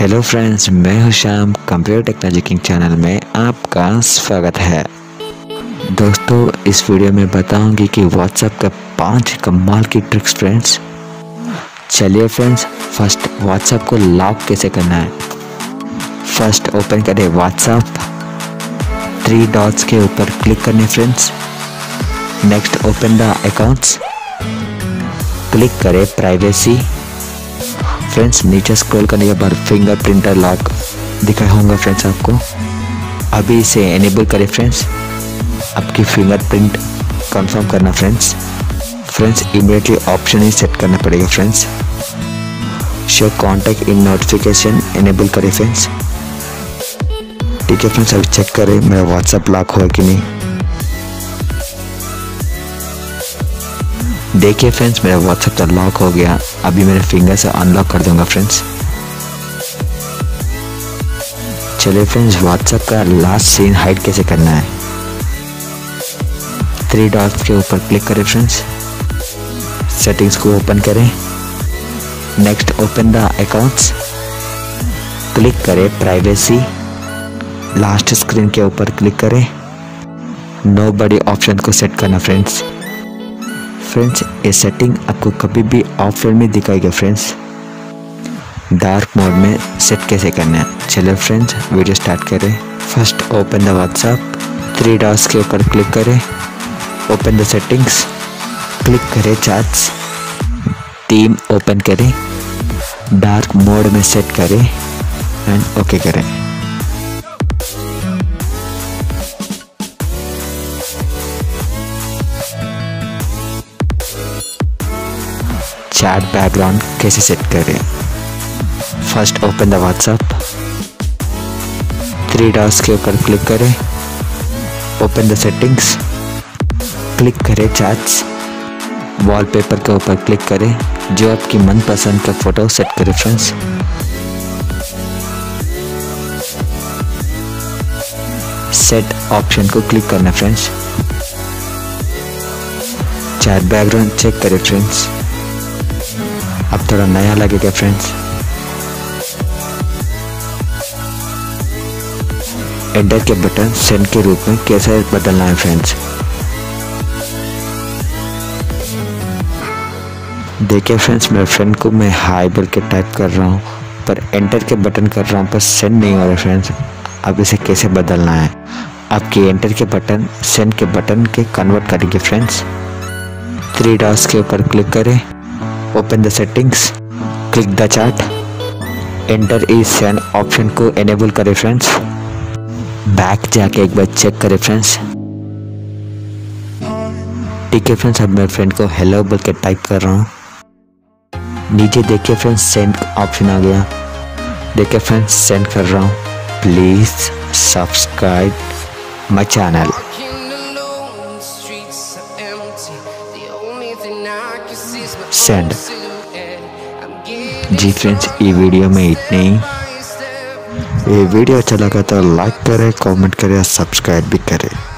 Hello friends, मैं हूं Shyam. Computer technology king channel में आपका स्वागत है। दोस्तों, इस वीडियो में बताऊंगी कि व्हाट्सएप का 5 कमाल की ट्रिक्स फ्रेंड्स। चलिए फ्रेंड्स, फर्स्ट व्हाट्सएप को लॉक कैसे करना है। फर्स्ट ओपन करें व्हाट्सएप, 3 डॉट्स के ऊपर क्लिक करने friends. Next open the accounts, click करें प्राइवेसी फ्रेंड्स। नीचे स्क्रॉल करने के बाद फिंगरप्रिंट लॉक दिखाया होगा फ्रेंड्स आपको। अभी इसे एनेबल करें फ्रेंड्स। आपकी फिंगरप्रिंट कंफर्म करना फ्रेंड्स। इमीडिएटली ऑप्शन ही सेट करना पड़ेगा friends. Show contact in notification enable करें फ्रेंड्स। ठीक है फ्रेंड्स, अभी चेक करें मेरा व्हाट्सएप लॉक हुआ कि नहीं। देखिए फ्रेंड्स, मेरा व्हाट्सएप तो लॉक हो गया। अभी मेरे फिंगर से अनलॉक कर दूंगा फ्रेंड्स। चलिए फ्रेंड्स, व्हाट्सएप का लास्ट सीन हाइड कैसे करना है। 3 डॉट्स के ऊपर क्लिक करें फ्रेंड्स। सेटिंग्स को ओपन करें। Next open the accounts, click करें प्राइवेसी। लास्ट स्क्रीन के ऊपर क्लिक करें। नोबडी ऑप्शन को सेट करना फ्रेंड्स। ये सेटिंग आपको कभी भी ऑफलाइन में दिखाएगा फ्रेंड्स। डार्क मोड में सेट कैसे करना है। चलो फ्रेंड्स, वीडियो स्टार्ट करें। First open the WhatsApp, 3 dots के ऊपर क्लिक करें। ओपन द सेटिंग्स, क्लिक करें चैट्स, टीम ओपन करें, डार्क मोड में सेट करें एंड ओके करें। चैट बैकग्राउंड कैसे सेट करें। First open the WhatsApp, 3 dots के ऊपर क्लिक करें। ओपन द सेटिंग्स, क्लिक करें चैट्स, वॉलपेपर के ऊपर क्लिक करें। जो आपकी मनपसंद का फोटो सेट करें फ्रेंड्स। सेट ऑप्शन को क्लिक करना फ्रेंड्स। चैट बैकग्राउंड चेक करें फ्रेंड्स। अब थोड़ा नया लगेगा फ्रेंड्स। एंटर के बटन सेंड के रूप में कैसे बदलना है फ्रेंड्स। देखिए फ्रेंड्स, मेरे फ्रेंड को मैं हाई बोल के टाइप कर रहा हूँ, पर एंटर के बटन कर रहा हूँ पर सेंड नहीं हो रहा फ्रेंड्स। अब इसे कैसे बदलना है। आपके एंटर के बटन सेंड के बटन के कन्वर्ट करेंगे फ्रेंड्स। 3 डॉट्स के ऊपर क्लिक करें। Open the settings, click the chat, enter is send option को एनेबल करें फ्रेंड्स। बैक जाके एक बार चेक करें फ्रेंड्स। ठीक है फ्रेंड्स, अब मेरे फ्रेंड को हेलो बोल के टाइप कर रहा हूँ। नीचे देखिए फ्रेंड्स, सेंड ऑप्शन आ गया। देखिए फ्रेंड्स, सेंड कर रहा हूँ। Please subscribe my channel. Send. जी फ्रेंड्स, ये वीडियो में इतने ही। ये वीडियो अच्छा लगा तो लाइक करें, कमेंट करें, सब्सक्राइब भी करें।